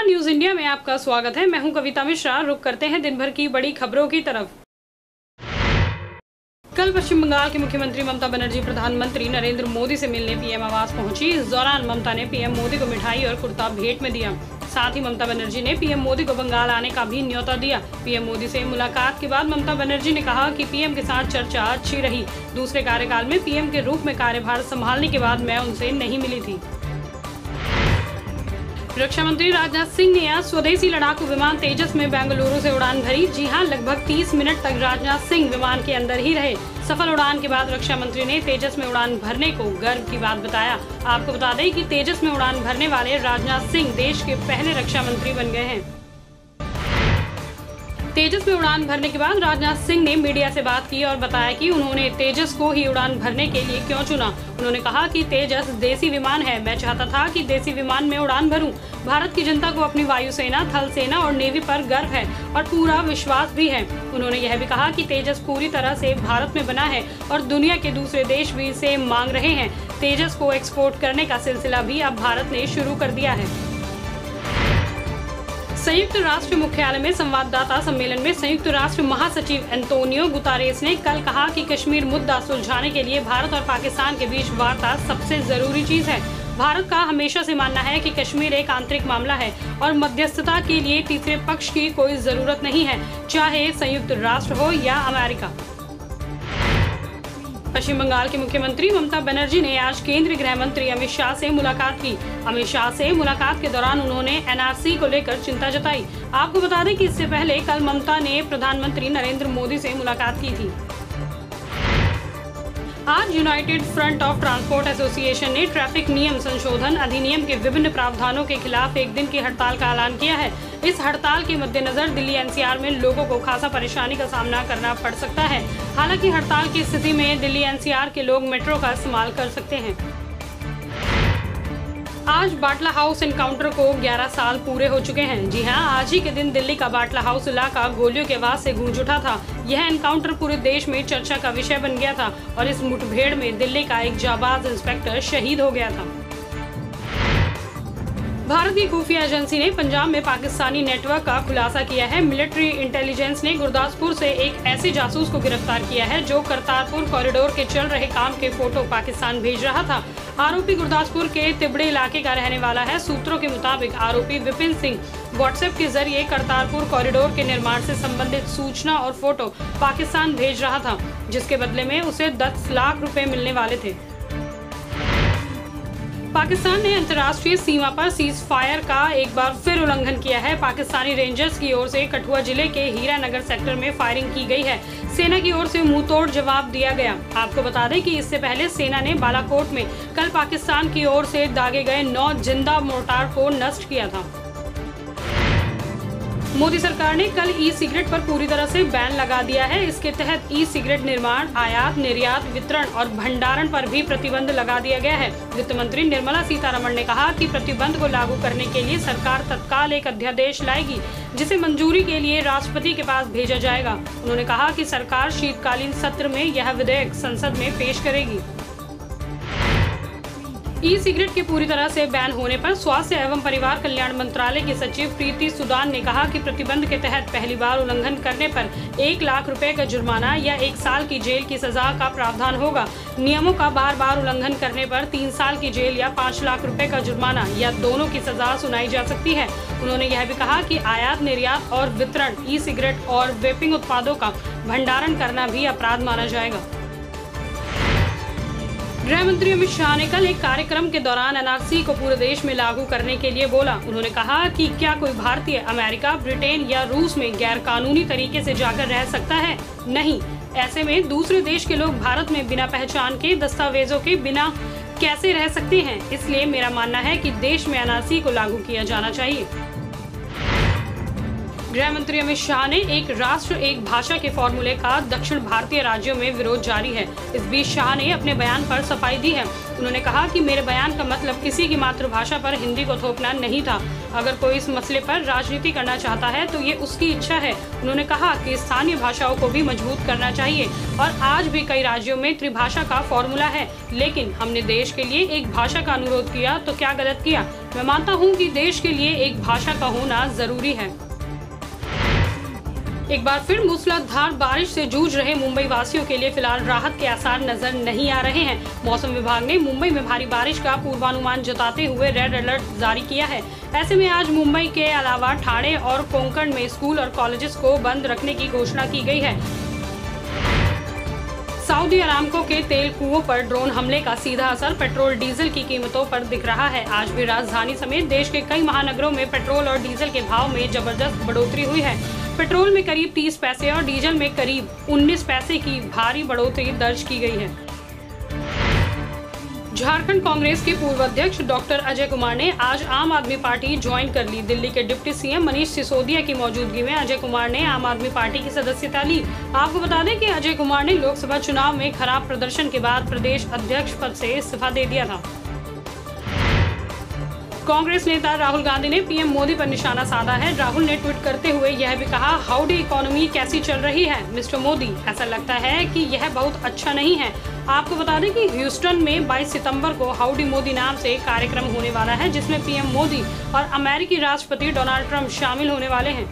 News India में आपका स्वागत है। मैं हूं कविता मिश्रा। रुक करते हैं दिन भर की बड़ी खबरों की तरफ। कल पश्चिम बंगाल की मुख्यमंत्री ममता बनर्जी प्रधानमंत्री नरेंद्र मोदी से मिलने पीएम आवास पहुंची। इस दौरान ममता ने पीएम मोदी को मिठाई और कुर्ता भेंट में दिया। साथ ही ममता बनर्जी ने पीएम मोदी को बंगाल आने का भी न्योता दिया। पीएम मोदी से मुलाकात के बाद ममता बनर्जी ने कहा कि पीएम के साथ चर्चा अच्छी रही। दूसरे कार्यकाल में पीएम के रूप में कार्यभार संभालने के बाद मैं उनसे नहीं मिली थी। रक्षा मंत्री राजनाथ सिंह ने आज स्वदेशी लड़ाकू विमान तेजस में बेंगलुरु से उड़ान भरी। जी हां, लगभग 30 मिनट तक राजनाथ सिंह विमान के अंदर ही रहे। सफल उड़ान के बाद रक्षा मंत्री ने तेजस में उड़ान भरने को गर्व की बात बताया। आपको बता दें कि तेजस में उड़ान भरने वाले राजनाथ सिंह देश के पहले रक्षा मंत्री बन गए हैं। तेजस में उड़ान भरने के बाद राजनाथ सिंह ने मीडिया से बात की और बताया कि उन्होंने तेजस को ही उड़ान भरने के लिए क्यों चुना। उन्होंने कहा कि तेजस देसी विमान है। मैं चाहता था कि देसी विमान में उड़ान भरूं। भारत की जनता को अपनी वायुसेना, थल सेना और नेवी पर गर्व है और पूरा विश्वास भी है। उन्होंने यह भी कहा कि तेजस पूरी तरह से भारत में बना है और दुनिया के दूसरे देश भी इसे मांग रहे हैं। तेजस को एक्सपोर्ट करने का सिलसिला भी अब भारत ने शुरू कर दिया है। संयुक्त राष्ट्र मुख्यालय में संवाददाता सम्मेलन में संयुक्त राष्ट्र महासचिव एंटोनियो गुतारेस ने कल कहा कि कश्मीर मुद्दा सुलझाने के लिए भारत और पाकिस्तान के बीच वार्ता सबसे जरूरी चीज है। भारत का हमेशा से मानना है कि कश्मीर एक आंतरिक मामला है और मध्यस्थता के लिए तीसरे पक्ष की कोई जरूरत नहीं है, चाहे संयुक्त राष्ट्र हो या अमेरिका। पश्चिम बंगाल की मुख्यमंत्री ममता बनर्जी ने आज केंद्रीय गृह मंत्री अमित शाह से मुलाकात की। अमित शाह से मुलाकात के दौरान उन्होंने एनआरसी को लेकर चिंता जताई। आपको बता दें कि इससे पहले कल ममता ने प्रधानमंत्री नरेंद्र मोदी से मुलाकात की थी। आज united front of transport association ने ट्रैफिक नियम संशोधन अधिनियम के विभिन्न प्रावधानों के खिलाफ एक दिन की हड़ताल का ऐलान किया है। इस हड़ताल के मद्देनजर दिल्ली एनसीआर में लोगों को खासा परेशानी का सामना करना पड़ सकता है। हालांकि हड़ताल की स्थिति में दिल्ली एनसीआर के लोग मेट्रो का इस्तेमाल कर सकते हैं। आज बाटला हाउस एनकाउंटर को 11 साल पूरे हो चुके हैं। जी हां, आज ही के दिन दिल्ली का बाटला हाउस इलाका गोलियों के आवाज से गूंज उठा था। यह एनकाउंटर पूरे देश में चर्चा का विषय बन गया था और इस मुठभेड़ में दिल्ली का एक जाबाज इंस्पेक्टर शहीद हो गया था। भारतीय खुफिया एजेंसी ने पंजाब में पाकिस्तानी नेटवर्क का खुलासा किया है। मिलिट्री इंटेलिजेंस ने गुरदासपुर से एक ऐसे जासूस को गिरफ्तार किया है जो करतारपुर कॉरिडोर के चल रहे काम के फोटो पाकिस्तान भेज रहा था। आरोपी गुरदासपुर के तिबड़े इलाके का रहने वाला है। सूत्रों के मुताबिक आरोपी विपिन सिंह व्हाट्सएप के जरिए करतारपुर कॉरिडोर के निर्माण से संबंधित सूचना और फोटो पाकिस्तान भेज रहा था, जिसके बदले में उसे 10 लाख रुपए मिलने वाले थे। पाकिस्तान ने अंतर्राष्ट्रीय सीमा पर सीज फायर का एक बार फिर उल्लंघन किया है। पाकिस्तानी रेंजर्स की ओर से कठुआ जिले के हीरानगर सेक्टर में फायरिंग की गई है। सेना की ओर से मुंहतोड़ जवाब दिया गया। आपको बता दें कि इससे पहले सेना ने बालाकोट में कल पाकिस्तान की ओर से दागे गए 9 जिंदा मोर्टार को नष्ट किया था। मोदी सरकार ने कल ई सिगरेट पर पूरी तरह से बैन लगा दिया है। इसके तहत ई सिगरेट निर्माण, आयात, निर्यात, वितरण और भंडारण पर भी प्रतिबंध लगा दिया गया है। वित्त मंत्री निर्मला सीतारमण ने कहा कि प्रतिबंध को लागू करने के लिए सरकार तत्काल एक अध्यादेश लाएगी, जिसे मंजूरी के लिए राष्ट्रपति के पास भेजा जाएगा। उन्होंने कहा कि सरकार शीतकालीन सत्र में यह विधेयक संसद में पेश करेगी। ई सिगरेट के पूरी तरह से बैन होने पर स्वास्थ्य एवं परिवार कल्याण मंत्रालय की सचिव प्रीति सुदान ने कहा कि प्रतिबंध के तहत पहली बार उल्लंघन करने पर 1 लाख रुपए का जुर्माना या 1 साल की जेल की सजा का प्रावधान होगा। नियमों का बार-बार उल्लंघन करने पर 3 साल की जेल या 5 लाख रुपए का जुर्माना या दोनों की सजा सुनाई जा सकती है। उन्होंने यह भी कहा कि आयात, निर्यात और वितरण, ई सिगरेट और वेपिंग उत्पादों का भंडारण करना भी अपराध माना जाएगा। गृह मंत्री अमित शाह ने कल एक कार्यक्रम के दौरान एनआरसी को पूरे देश में लागू करने के लिए बोला। उन्होंने कहा कि क्या कोई भारतीय अमेरिका, ब्रिटेन या रूस में गैर कानूनी तरीके से जाकर रह सकता है? नहीं। ऐसे में दूसरे देश के लोग भारत में बिना पहचान के, दस्तावेजों के बिना कैसे रह सकते हैं? इसलिए मेरा मानना है कि देश में एनआरसी को लागू किया जाना चाहिए। गृह मंत्री अमित शाह ने एक राष्ट्र एक भाषा के फॉर्मूले का दक्षिण भारतीय राज्यों में विरोध जारी है। इस बीच शाह ने अपने बयान पर सफाई दी है। उन्होंने कहा कि मेरे बयान का मतलब किसी की मातृभाषा पर हिंदी को थोपना नहीं था। अगर कोई इस मसले पर राजनीति करना चाहता है तो ये उसकी इच्छा है। उन्होंने कहा कि स्थानीय भाषाओं को भी मजबूत करना चाहिए और आज भी कई राज्यों में त्रिभाषा का फॉर्मूला है, लेकिन हमने देश के लिए एक भाषा का अनुरोध किया तो क्या गलत किया। मैं मानता हूँ कि देश के लिए एक भाषा का होना जरूरी है। एक बार फिर मूसलाधार बारिश से जूझ रहे मुंबई वासियों के लिए फिलहाल राहत के आसार नजर नहीं आ रहे हैं। मौसम विभाग ने मुंबई में भारी बारिश का पूर्वानुमान जताते हुए रेड अलर्ट जारी किया है। ऐसे में आज मुंबई के अलावा ठाणे और कोंकण में स्कूल और कॉलेजेस को बंद रखने की घोषणा की गई है। सऊदी अरामको के तेल कुओं पर ड्रोन हमले का सीधा असर पेट्रोल डीजल की कीमतों पर दिख रहा है। आज भी राजधानी समेत देश के कई महानगरों में पेट्रोल और डीजल के भाव में जबरदस्त बढ़ोतरी हुई है। पेट्रोल में करीब 30 पैसे और डीजल में करीब 19 पैसे की भारी बढ़ोतरी दर्ज की गई है। झारखंड कांग्रेस के पूर्व अध्यक्ष डॉक्टर अजय कुमार ने आज आम आदमी पार्टी ज्वाइन कर ली। दिल्ली के डिप्टी सीएम मनीष सिसोदिया की मौजूदगी में अजय कुमार ने आम आदमी पार्टी की सदस्यता ली। आपको बता दें कि अजय कुमार ने लोकसभा चुनाव में खराब प्रदर्शन के बाद प्रदेश अध्यक्ष पद से इस्तीफा दे दिया था। कांग्रेस नेता राहुल गांधी ने पीएम मोदी पर निशाना साधा है। राहुल ने ट्वीट करते हुए यह भी कहा, हाउडी इकोनॉमी कैसी चल रही है मिस्टर मोदी, ऐसा लगता है कि यह बहुत अच्छा नहीं है। आपको बता दें कि ह्यूस्टन में 22 सितंबर को हाउडी मोदी नाम से एक कार्यक्रम होने वाला है, जिसमें पीएम मोदी और अमेरिकी राष्ट्रपति डोनाल्ड ट्रंप शामिल होने वाले हैं।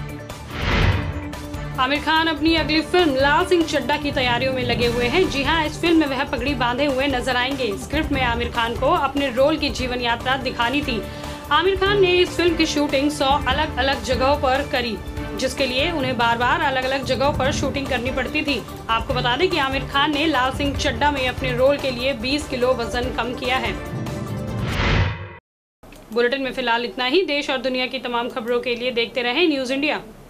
आमिर खान अपनी अगली फिल्म लाल सिंह चड्ढा की तैयारियों में लगे हुए हैं। जी हां, इस फिल्म में वह पगड़ी बांधे हुए नजर आएंगे। स्क्रिप्ट में आमिर खान को अपने रोल की जीवन यात्रा दिखानी थी। आमिर खान ने इस फिल्म की शूटिंग 100 अलग अलग जगहों पर करी, जिसके लिए उन्हें बार बार अलग अलग जगहों पर शूटिंग करनी पड़ती थी। आपको बता दें कि आमिर खान ने लाल सिंह चड्ढा में अपने रोल के लिए 20 किलो वजन कम किया है। बुलेटिन में फिलहाल इतना ही। देश और दुनिया की तमाम खबरों के लिए देखते रहें न्यूज़ इंडिया।